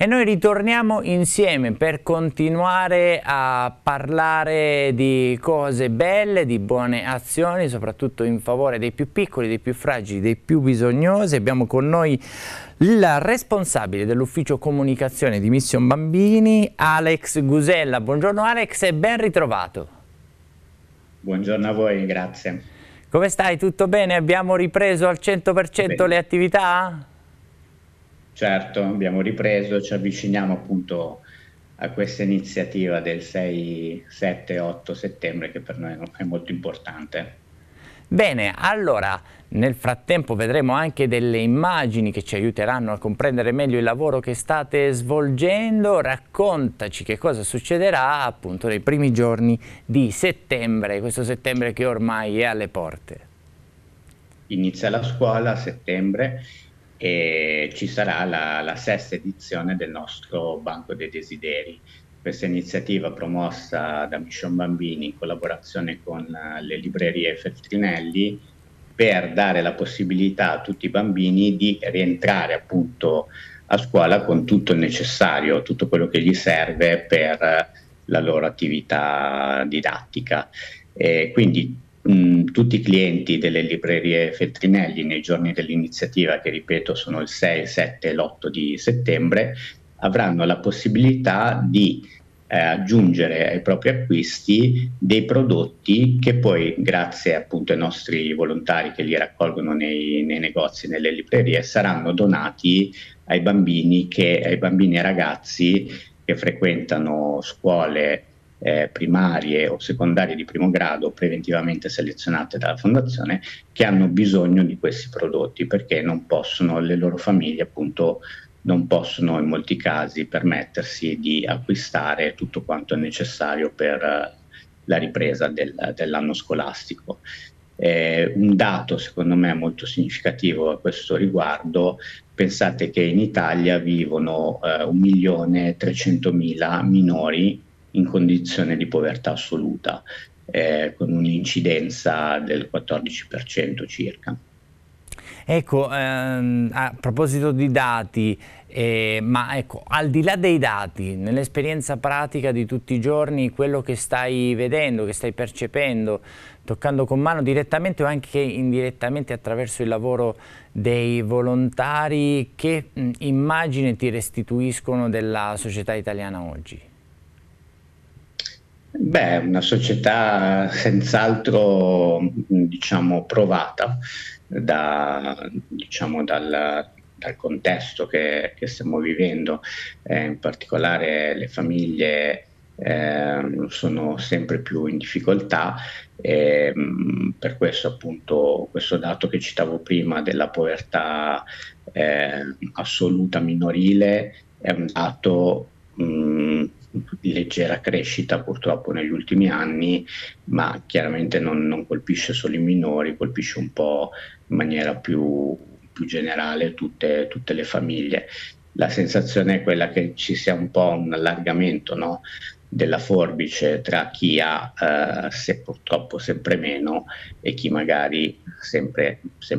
E noi ritorniamo insieme per continuare a parlare di cose belle, di buone azioni, soprattutto in favore dei più piccoli, dei più fragili, dei più bisognosi. Abbiamo con noi il responsabile dell'ufficio comunicazione di Mission Bambini, Alex Gusella. Buongiorno Alex e ben ritrovato. Buongiorno a voi, grazie. Come stai? Tutto bene? Abbiamo ripreso al 100% le attività? Certo, abbiamo ripreso, ci avviciniamo appunto a questa iniziativa del 6, 7, 8 settembre che per noi è molto importante. Bene, allora nel frattempo vedremo anche delle immagini che ci aiuteranno a comprendere meglio il lavoro che state svolgendo. Raccontaci che cosa succederà appunto nei primi giorni di settembre, questo settembre che ormai è alle porte. Inizia la scuola a settembre e ci sarà la sesta edizione del nostro Banco dei Desideri. Questa iniziativa promossa da Mission Bambini in collaborazione con le librerie Feltrinelli per dare la possibilità a tutti i bambini di rientrare appunto a scuola con tutto il necessario, tutto quello che gli serve per la loro attività didattica. Quindi tutti i clienti delle librerie Feltrinelli nei giorni dell'iniziativa, che ripeto sono il 6, 7 e l'8 di settembre, avranno la possibilità di aggiungere ai propri acquisti dei prodotti che poi, grazie appunto ai nostri volontari che li raccolgono nei negozi, nelle librerie, saranno donati ai bambini e ai ragazzi che frequentano scuole primarie o secondarie di primo grado preventivamente selezionate dalla Fondazione, che hanno bisogno di questi prodotti perché non possono, le loro famiglie appunto non possono in molti casi permettersi di acquistare tutto quanto è necessario per la ripresa dell'anno scolastico. Un dato secondo me molto significativo a questo riguardo: pensate che in Italia vivono 1.300.000 minori in condizione di povertà assoluta, con un'incidenza del 14% circa. Ecco, a proposito di dati, ma ecco, al di là dei dati, nell'esperienza pratica di tutti i giorni, quello che stai vedendo, che stai percependo, toccando con mano direttamente o anche indirettamente attraverso il lavoro dei volontari, che immagine ti restituiscono della società italiana oggi? Beh, una società senz'altro, diciamo, provata diciamo, dal contesto che stiamo vivendo, in particolare le famiglie sono sempre più in difficoltà, e per questo appunto questo dato che citavo prima della povertà assoluta minorile è un dato di leggera crescita purtroppo negli ultimi anni, ma chiaramente non colpisce solo i minori, colpisce un po' in maniera più generale tutte le famiglie. La sensazione è quella che ci sia un po' un allargamento, no, della forbice tra chi ha se purtroppo sempre meno e chi magari sempre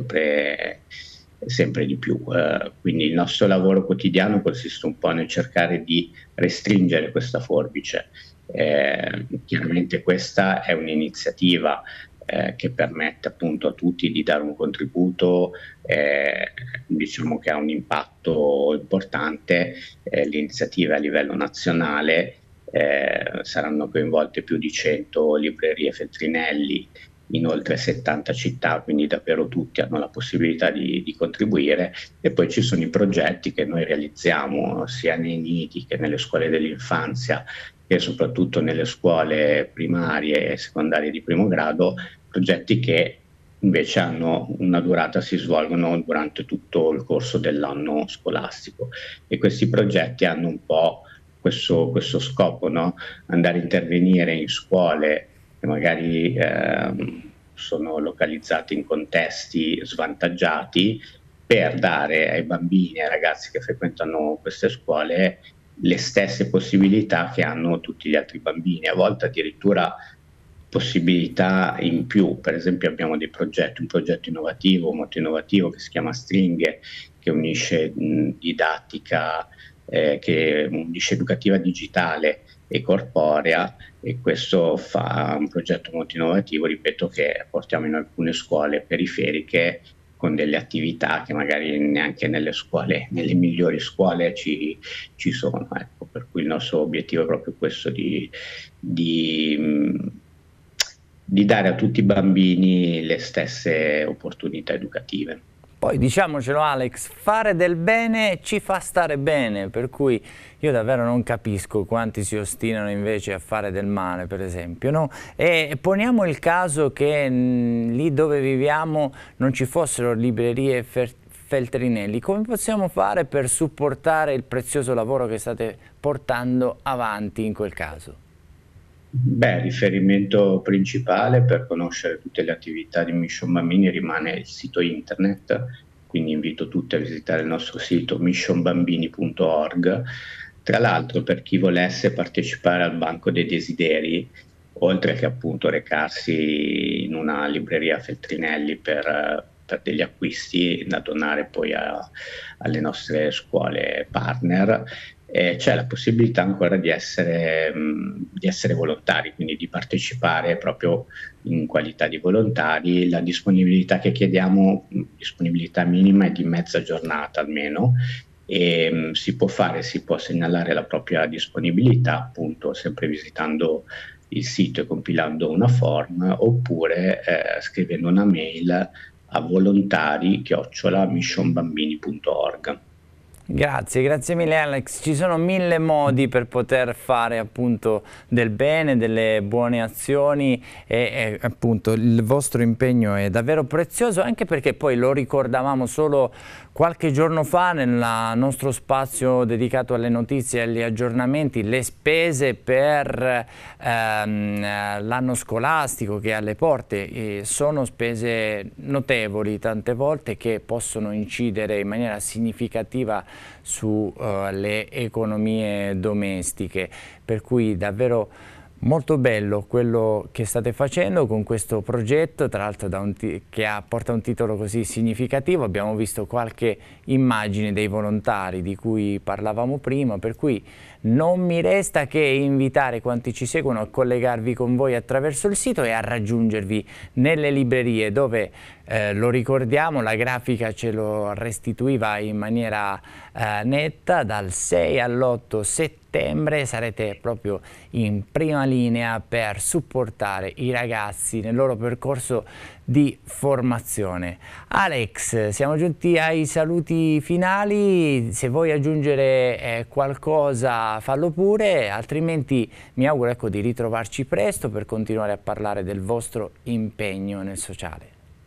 di più. Quindi il nostro lavoro quotidiano consiste un po' nel cercare di restringere questa forbice. Chiaramente questa è un'iniziativa che permette appunto a tutti di dare un contributo, diciamo che ha un impatto importante. L'iniziativa a livello nazionale, saranno coinvolte più di 100 librerie Feltrinelli in oltre 70 città, quindi davvero tutti hanno la possibilità di contribuire. E poi ci sono i progetti che noi realizziamo sia nei nidi che nelle scuole dell'infanzia, che soprattutto nelle scuole primarie e secondarie di primo grado, progetti che invece hanno una durata, si svolgono durante tutto il corso dell'anno scolastico, e questi progetti hanno un po' questo scopo, no? Andare a intervenire in scuole che magari sono localizzate in contesti svantaggiati, per dare ai bambini e ai ragazzi che frequentano queste scuole le stesse possibilità che hanno tutti gli altri bambini, a volte addirittura possibilità in più. Per esempio abbiamo un progetto innovativo, molto innovativo, che si chiama Stringhe, che unisce didattica che unisce educativa digitale e corporea, e questo fa un progetto molto innovativo, ripeto, che portiamo in alcune scuole periferiche con delle attività che magari neanche nelle scuole, nelle migliori scuole ci sono. Ecco, per cui il nostro obiettivo è proprio questo di dare a tutti i bambini le stesse opportunità educative. Poi diciamocelo Alex, fare del bene ci fa stare bene, per cui io davvero non capisco quanti si ostinano invece a fare del male, per esempio, no? E poniamo il caso che lì dove viviamo non ci fossero librerie Feltrinelli, come possiamo fare per supportare il prezioso lavoro che state portando avanti in quel caso? Beh, il riferimento principale per conoscere tutte le attività di Mission Bambini rimane il sito internet, quindi invito tutti a visitare il nostro sito missionbambini.org. Tra l'altro, per chi volesse partecipare al Banco dei Desideri, oltre che appunto recarsi in una libreria Feltrinelli per degli acquisti da donare poi alle nostre scuole partner, c'è la possibilità ancora di essere volontari, quindi di partecipare proprio in qualità di volontari. La disponibilità che chiediamo, disponibilità minima, è di mezza giornata almeno, e si può segnalare la propria disponibilità appunto sempre visitando il sito e compilando una form, oppure scrivendo una mail a volontari@missionbambini.org. Grazie mille Alex, ci sono mille modi per poter fare appunto del bene, delle buone azioni e appunto il vostro impegno è davvero prezioso, anche perché poi lo ricordavamo solo qualche giorno fa nel nostro spazio dedicato alle notizie e agli aggiornamenti, le spese per l'anno scolastico che è alle porte sono spese notevoli tante volte, che possono incidere in maniera significativa sulle economie domestiche, per cui davvero molto bello quello che state facendo con questo progetto, tra l'altro porta un titolo così significativo. Abbiamo visto qualche immagine dei volontari di cui parlavamo prima, per cui non mi resta che invitare quanti ci seguono a collegarvi con voi attraverso il sito e a raggiungervi nelle librerie dove, lo ricordiamo, la grafica ce lo restituiva in maniera netta, dal 6 all'8 settembre sarete proprio in prima linea per supportare i ragazzi nel loro percorso di formazione. Alex, siamo giunti ai saluti finali, se vuoi aggiungere qualcosa fallo pure, altrimenti mi auguro, ecco, di ritrovarci presto per continuare a parlare del vostro impegno nel sociale.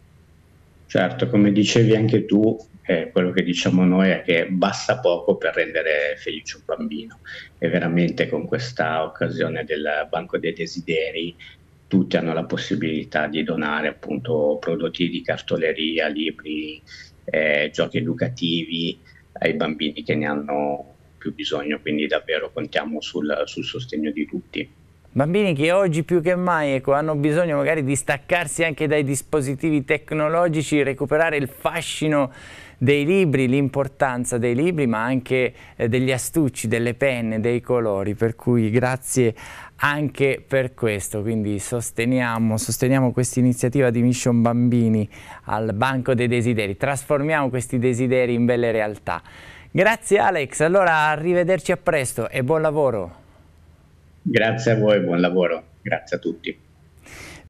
Certo, come dicevi anche tu, quello che diciamo noi è che basta poco per rendere felice un bambino, e veramente con questa occasione del Banco dei Desideri tutti hanno la possibilità di donare appunto prodotti di cartoleria, libri, giochi educativi ai bambini che ne hanno più bisogno, quindi davvero contiamo sul sostegno di tutti. Bambini che oggi più che mai, ecco, hanno bisogno magari di staccarsi anche dai dispositivi tecnologici, recuperare il fascino dei libri, l'importanza dei libri, ma anche degli astucci, delle penne, dei colori, per cui grazie anche per questo. Quindi sosteniamo questa iniziativa di Mission Bambini al Banco dei Desideri, trasformiamo questi desideri in belle realtà. Grazie Alex, allora arrivederci a presto e buon lavoro. Grazie a voi, buon lavoro, grazie a tutti.